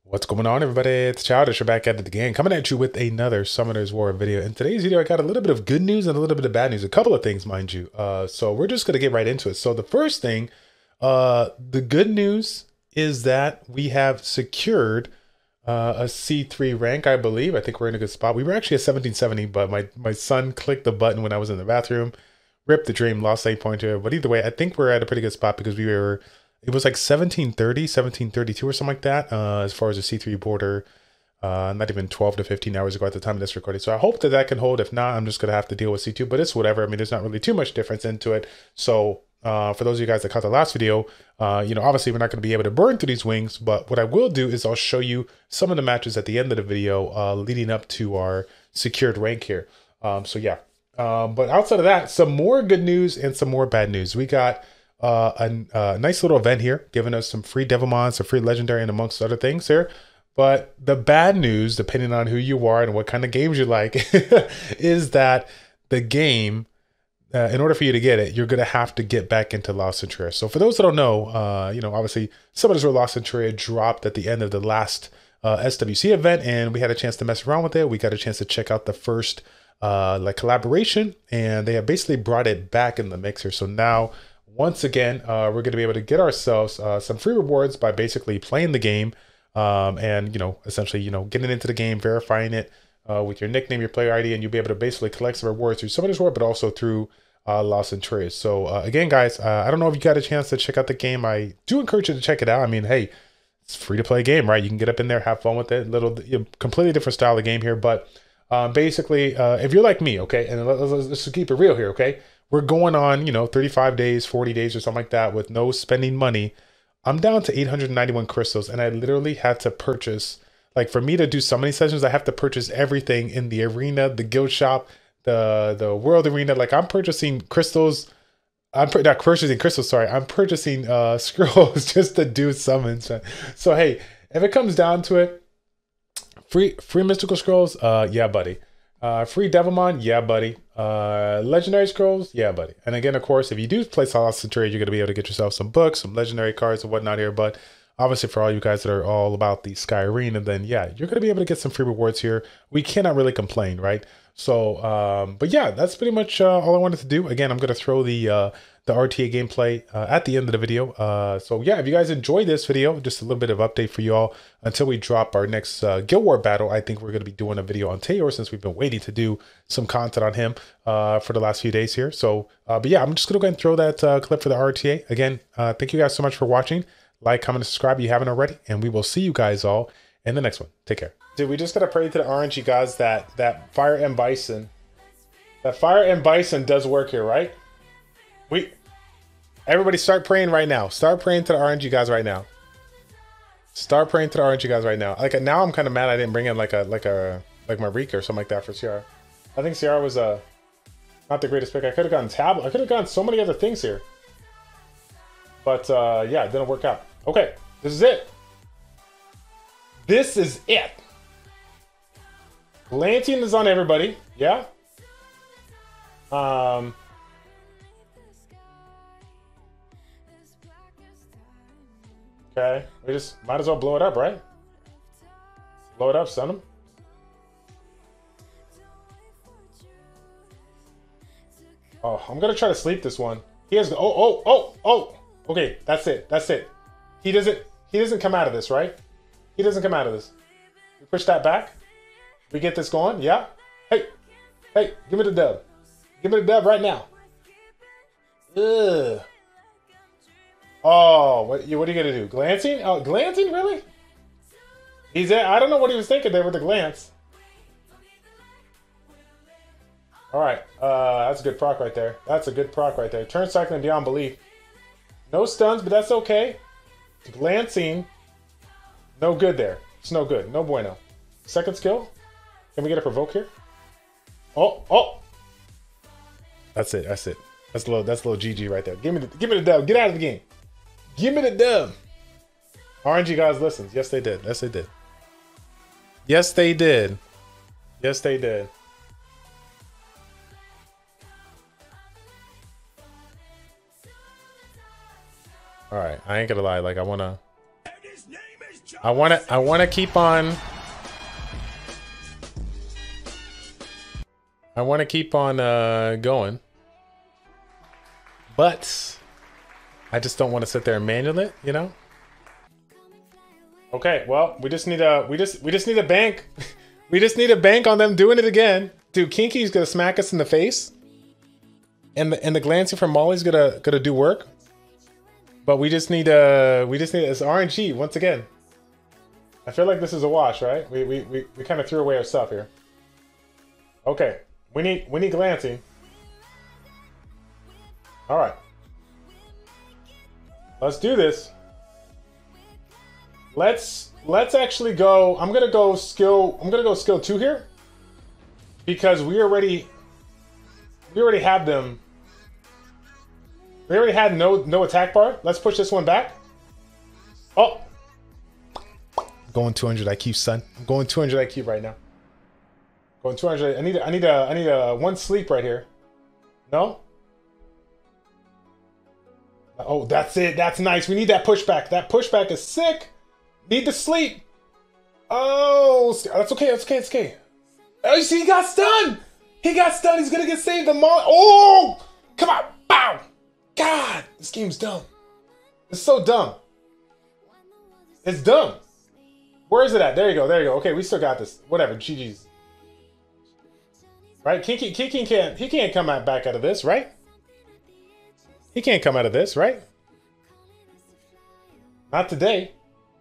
What's going on, everybody? It's Childish. We're back at it again, coming at you with another Summoners War video. In today's video, I got a little bit of good news and a little bit of bad news. A couple of things, mind you. So we're just going to get right into it. So the first thing, the good news is that we have secured a C3 rank, I believe. I think we're in a good spot. We were actually at 1770, but my son clicked the button when I was in the bathroom. Ripped the dream, lost 8 pointer. But either way, I think we're at a pretty good spot because it was like 1730, 1732 or something like that, as far as the C3 border, not even 12 to 15 hours ago at the time of this recording. So I hope that can hold. If not, I'm just going to have to deal with C2, but it's whatever. I mean, there's not really too much difference into it. So for those of you guys that caught the last video, obviously we're not going to be able to burn through these wings, but what I will do is I'll show you some of the matches at the end of the video leading up to our secured rank here. So yeah, but outside of that, some more good news and some more bad news. We got a nice little event here, giving us some free Devilmon, some free legendary, and amongst other things here. But the bad news, depending on who you are and what kind of games you like, is that the game, in order for you to get it, you're going to have to get back into Lost Centuria. So for those that don't know, obviously some of us were Lost Centuria dropped at the end of the last SWC event, and we had a chance to mess around with it. We got a chance to check out the first collaboration, and they have basically brought it back in the mixer. So now, once again, we're going to be able to get ourselves some free rewards by basically playing the game, and essentially getting into the game, verifying it with your nickname, your player ID, and you'll be able to basically collect some rewards through Summoners War, but also through Lost Centuria. So again, guys, I don't know if you got a chance to check out the game. I do encourage you to check it out. I mean, hey, it's a free to play game, right? You can get up in there, have fun with it. Completely different style of game here, but basically, if you're like me, okay, and let's keep it real here, okay? We're going on, 35 days, 40 days or something like that with no spending money. I'm down to 891 crystals, and I literally had to purchase, like, for me to do summoning sessions, I have to purchase everything in the arena, the guild shop, the world arena. Like, I'm purchasing crystals. Not purchasing crystals, sorry. I'm purchasing scrolls just to do summons. So, hey, if it comes down to it, free mystical scrolls, yeah, buddy. Free Devilmon, yeah, buddy. Legendary scrolls, yeah, buddy. And again, of course, if you do play Lost Centuria, you're gonna be able to get yourself some books, some legendary cards, and whatnot here. But obviously, for all you guys that are all about the Sky Arena, then yeah, you're gonna be able to get some free rewards here. We cannot really complain, right? So, but yeah, that's pretty much all I wanted to do. Again, I'm gonna throw the RTA gameplay at the end of the video. So yeah, if you guys enjoy this video, just a little bit of update for you all until we drop our next Guild War battle. I think we're going to be doing a video on Tayor, since we've been waiting to do some content on him for the last few days here. So, but yeah, I'm just going to go ahead and throw that clip for the RTA. Again, thank you guys so much for watching. Like, comment, and subscribe if you haven't already, and we will see you guys all in the next one. Take care. Dude, we just got to pray to the RNG gods that Fire and Bison, does work here, right? Everybody start praying right now. Start praying to the RNG guys right now. Start praying to the RNG guys right now. Like, now I'm kind of mad I didn't bring in like Marika or something like that for CR. I think CR was not the greatest pick. I could have gotten Tablet. I could have gotten so many other things here. But yeah, it didn't work out. Okay, this is it. This is it. Lantean is on everybody. Yeah. Okay, we just might as well blow it up, right? Blow it up, son him. Oh, I'm gonna try to sleep this one. He has oh. Okay, that's it. That's it. He doesn't come out of this, right? He doesn't come out of this. We push that back. We get this going, yeah? Hey, give me the dub. Give me the dub right now. Ugh. Oh, what are you gonna do? Glancing? Oh, glancing, really? I don't know what he was thinking there with the glance. All right, that's a good proc right there. That's a good proc right there. Turn cycling beyond belief. No stuns, but that's okay. Glancing, no good there. It's no good. No bueno. Second skill. Can we get a provoke here? Oh. That's it. That's a little GG right there. Give me the dub. Get out of the game. Give me the dub. RNG guys listens. Yes, they did. Yes, they did. Yes, they did. Yes, they did. All right, I ain't gonna lie. Like, I wanna. And his name is I wanna keep on. I wanna keep on going. But I just don't want to sit there and manual it, you know? Okay, well, we just need a bank. We just need a bank on them doing it again. Dude, Kinky's gonna smack us in the face. And the glancing from Molly's gonna do work. But we just need it's RNG once again. I feel like this is a wash, right? We kind of threw away our stuff here. Okay. We need glancing. Alright. Let's do this. Let's actually go. I'm gonna go skill 2 here. Because we already have them. We already had no attack bar. Let's push this one back. Oh. Going 200 IQ, son. I'm going 200 IQ right now. Going 200. I need a 1 sleep right here. No? Oh, that's it. That's nice. We need that pushback. That pushback is sick. Need the sleep. Oh, that's okay. That's okay. It's okay. Oh, you see, he got stunned. He got stunned. He's gonna get saved. Oh, come on. Bow. God, this game's dumb. It's so dumb. It's dumb. Where is it at? There you go. There you go. Okay, we still got this. Whatever. GG's. Right? Kinky can't come back out of this, right? He can't come out of this, right? Not today.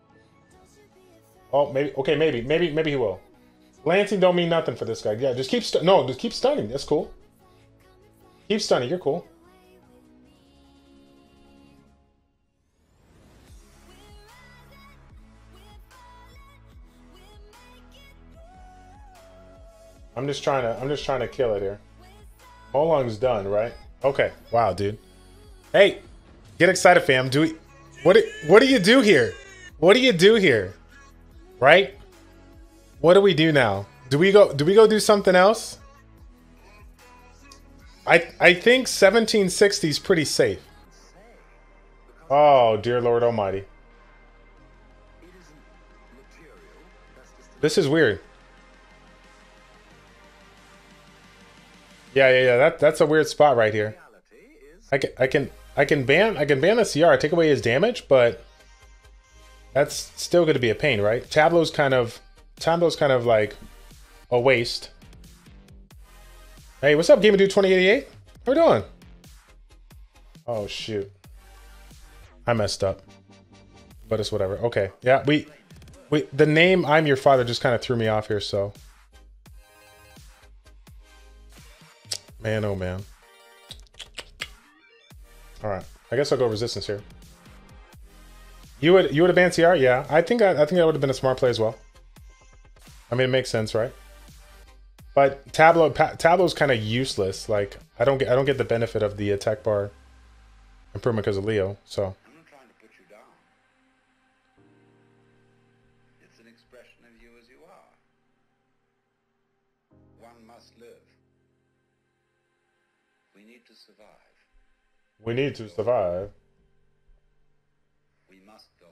Oh, maybe. Okay, maybe he will. Lancing don't mean nothing for this guy. Yeah, just keep just keep stunning. That's cool. Keep stunning. You're cool. I'm just trying to kill it here. Molong's done, right? Okay. Wow, dude. Hey, get excited, fam. What do you do here? What do you do here? Right? What do we do now? Do we go do something else? I think 1760 is pretty safe. Oh, dear Lord Almighty. This is weird. Yeah. That's a weird spot right here. I can ban the CR, take away his damage, but that's still going to be a pain, right? Tableau's kind of like a waste. Hey, what's up, Game Dude 2088? How we doing? Oh shoot, I messed up, but it's whatever. Okay, yeah, the name I'm Your Father just kind of threw me off here, so. Man, oh man. All right, I guess I'll go resistance here. You would have banned CR? Yeah, I think that would have been a smart play as well. I mean, it makes sense, right? But Tableau's kind of useless. Like I don't get the benefit of the attack bar improvement because of Leo. So. I'm not trying to put you down. It's an expression of you as you are. One must live. We need to survive. We need to survive. We must go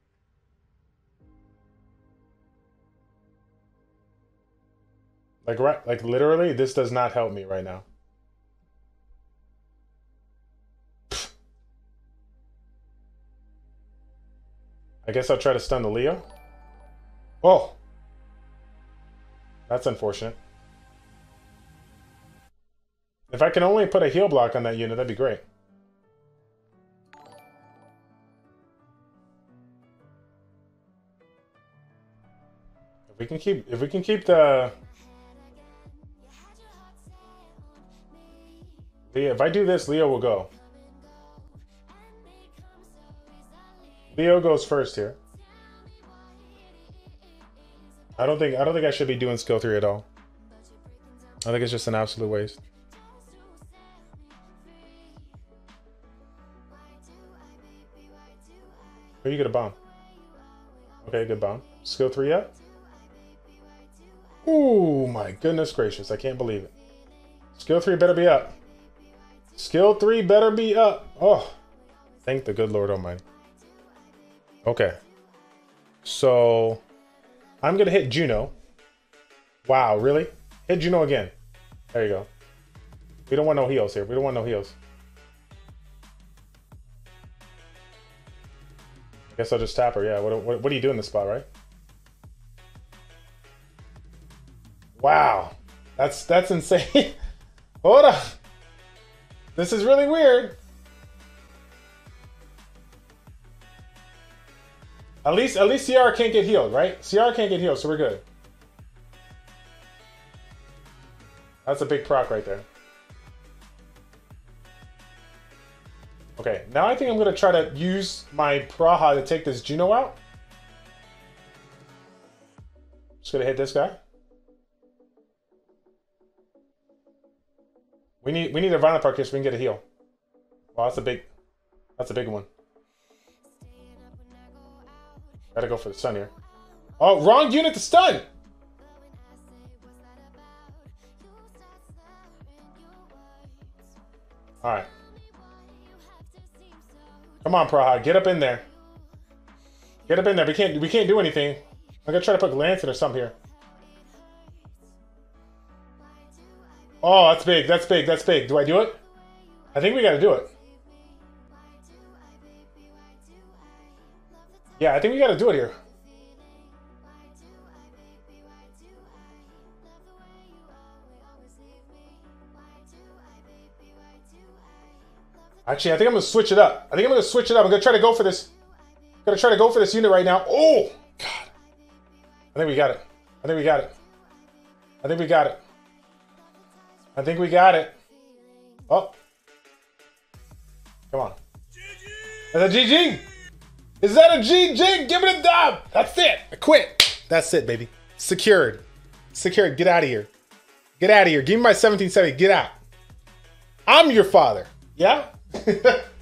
on. Like literally, this does not help me right now. I guess I'll try to stun the Leo. Oh! That's unfortunate. If I can only put a heal block on that unit, that'd be great. If we can keep the Leo, if I do this, Leo will go. Leo goes first here. I don't think I should be doing skill 3 at all. I think it's just an absolute waste. Oh, you get a bomb. Okay, good bomb. Skill 3 up. Ooh, my goodness gracious. I can't believe it. Skill 3 better be up. Skill 3 better be up. Oh, thank the good Lord Almighty. Okay. So I'm gonna hit Juno. Wow, really? Hit Juno again. There you go. We don't want no heals here. We don't want no heals. I guess I'll just tap her. Yeah, what do you do in this spot, right? Wow. That's insane. Hold on. This is really weird. At least CR can't get healed, right? CR can't get healed, so we're good. That's a big proc right there. Okay, now I think I'm gonna try to use my Praha to take this Juno out. Just gonna hit this guy. We need a violent park here so we can get a heal. Wow, that's a big one. Gotta go for the stun here. Oh, wrong unit to stun! Alright. Come on, Praha, get up in there. Get up in there. We can't do anything. I'm gonna try to put Lantern or something here. Oh, that's big, that's big, that's big. Do I do it? I think we gotta do it. Yeah, I think we gotta do it here. Actually, I think I'm gonna switch it up. I'm gonna try to go for this. I'm gonna try to go for this unit right now. Oh, God. I think we got it. I think we got it. I think we got it. I think we got it. Oh. Come on. Is that GG? Is that a GG? Give it a dub. That's it. I quit. That's it, baby. Secured. Secured. Get out of here. Get out of here. Give me my 1770. Get out. I'm your father. Yeah?